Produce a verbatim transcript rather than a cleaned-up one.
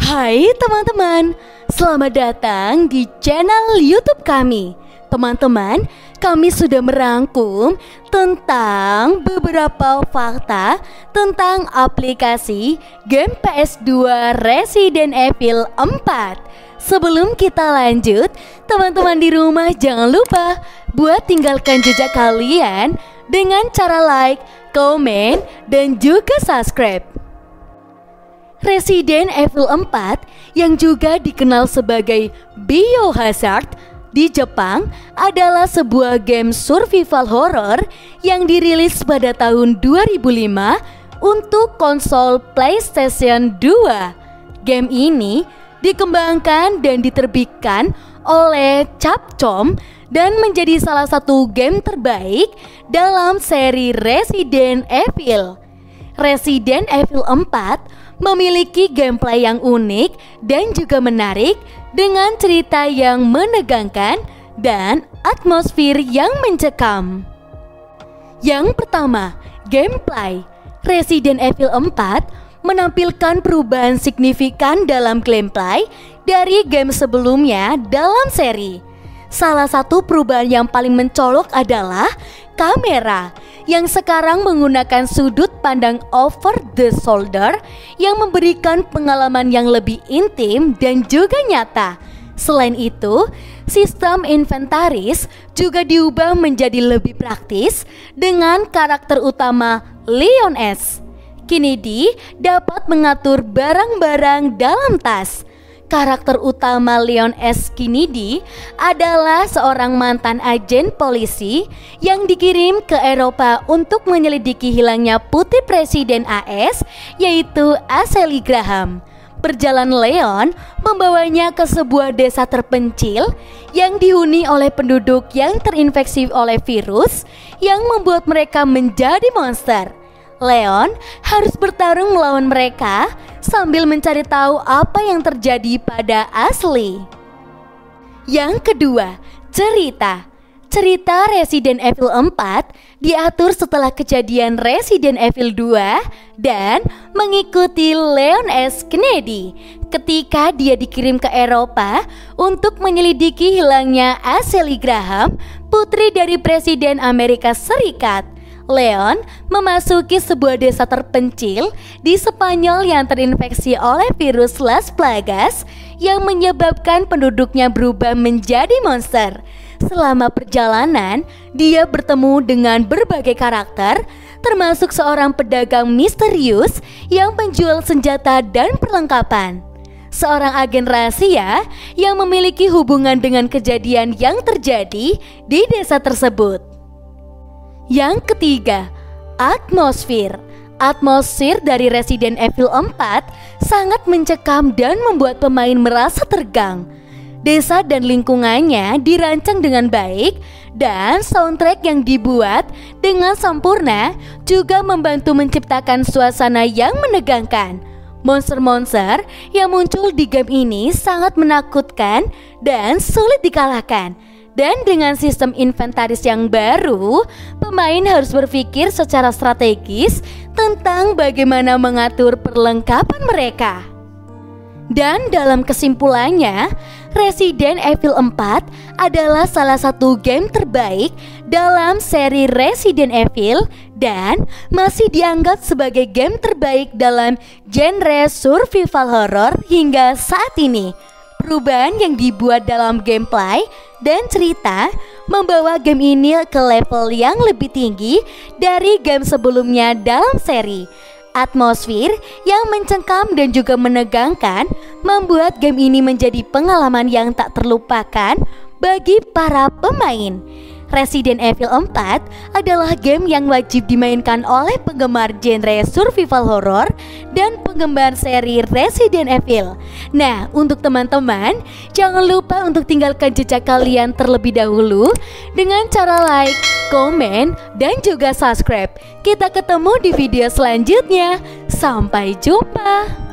Hai teman-teman, selamat datang di channel YouTube kami. Teman-teman, kami sudah merangkum tentang beberapa fakta tentang aplikasi game P S dua Resident Evil empat. Sebelum kita lanjut, teman-teman di rumah jangan lupa buat tinggalkan jejak kalian dengan cara like, komen, dan juga subscribe. Resident Evil empat yang juga dikenal sebagai Biohazard di Jepang adalah sebuah game survival horror yang dirilis pada tahun dua ribu lima untuk konsol PlayStation dua. Game ini dikembangkan dan diterbitkan oleh Capcom dan menjadi salah satu game terbaik dalam seri Resident Evil. Resident Evil empat memiliki gameplay yang unik dan juga menarik dengan cerita yang menegangkan dan atmosfer yang mencekam. Yang pertama, gameplay. Resident Evil empat menampilkan perubahan signifikan dalam gameplay dari game sebelumnya dalam seri. Salah satu perubahan yang paling mencolok adalah kamera yang sekarang menggunakan sudut pandang over the shoulder yang memberikan pengalaman yang lebih intim dan juga nyata. Selain itu, sistem inventaris juga diubah menjadi lebih praktis dengan karakter utama Leon S. Kennedy dapat mengatur barang-barang dalam tas. Karakter utama Leon S. Kennedy adalah seorang mantan agen polisi yang dikirim ke Eropa untuk menyelidiki hilangnya putri Presiden A S, yaitu Ashley Graham. Perjalanan Leon membawanya ke sebuah desa terpencil yang dihuni oleh penduduk yang terinfeksi oleh virus yang membuat mereka menjadi monster. Leon harus bertarung melawan mereka sambil mencari tahu apa yang terjadi pada Ashley. Yang kedua, cerita. Cerita Resident Evil empat diatur setelah kejadian Resident Evil dua dan mengikuti Leon S. Kennedy ketika dia dikirim ke Eropa untuk menyelidiki hilangnya Ashley Graham, putri dari Presiden Amerika Serikat. Leon memasuki sebuah desa terpencil di Spanyol yang terinfeksi oleh virus Las Plagas yang menyebabkan penduduknya berubah menjadi monster. Selama perjalanan, dia bertemu dengan berbagai karakter, termasuk seorang pedagang misterius yang menjual senjata dan perlengkapan. Seorang agen rahasia yang memiliki hubungan dengan kejadian yang terjadi di desa tersebut. Yang ketiga, atmosfer. Atmosfer dari Resident Evil empat sangat mencekam dan membuat pemain merasa tegang. Desa dan lingkungannya dirancang dengan baik dan soundtrack yang dibuat dengan sempurna juga membantu menciptakan suasana yang menegangkan. Monster-monster yang muncul di game ini sangat menakutkan dan sulit dikalahkan. Dan dengan sistem inventaris yang baru, pemain harus berpikir secara strategis tentang bagaimana mengatur perlengkapan mereka. Dan dalam kesimpulannya, Resident Evil empat adalah salah satu game terbaik dalam seri Resident Evil dan masih dianggap sebagai game terbaik dalam genre survival horror hingga saat ini. Perubahan yang dibuat dalam gameplay dan cerita membawa game ini ke level yang lebih tinggi dari game sebelumnya dalam seri. Atmosfer yang mencengkam dan juga menegangkan membuat game ini menjadi pengalaman yang tak terlupakan bagi para pemain. Resident Evil empat adalah game yang wajib dimainkan oleh penggemar genre survival horror dan penggemar seri Resident Evil. Nah, untuk teman-teman, jangan lupa untuk tinggalkan jejak kalian terlebih dahulu dengan cara like, komen, dan juga subscribe. Kita ketemu di video selanjutnya. Sampai jumpa.